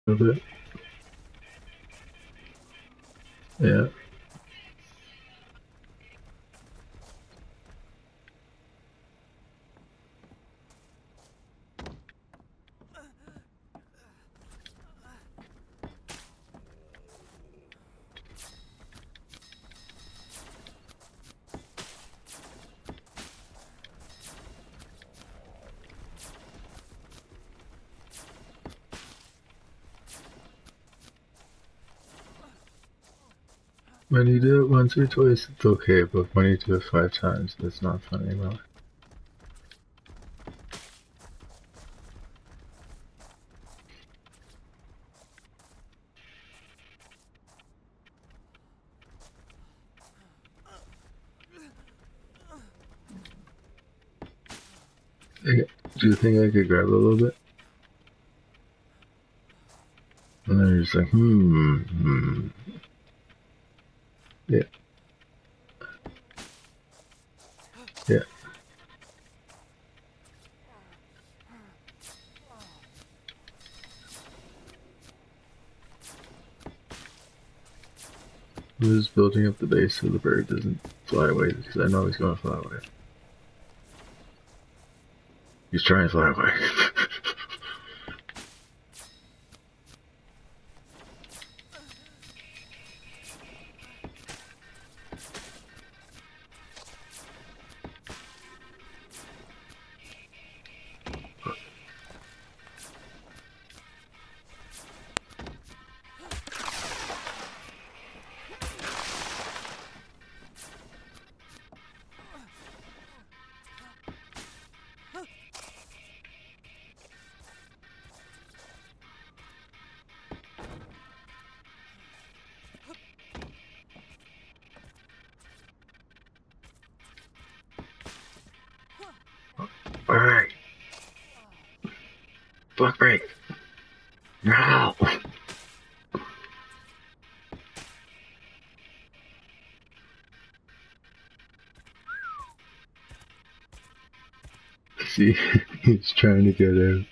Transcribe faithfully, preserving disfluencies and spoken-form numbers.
A bit. Yeah. When you do it once or twice, it's okay, but when you do it five times, it's not fun anymore. Do you think I could grab a little bit? And then you're just like, hmm, hmm. Yeah. Yeah. I'm just building up the base so the bird doesn't fly away, because I know he's going to fly away. He's trying to fly away. Alright. Block break. No! See, he's trying to get out.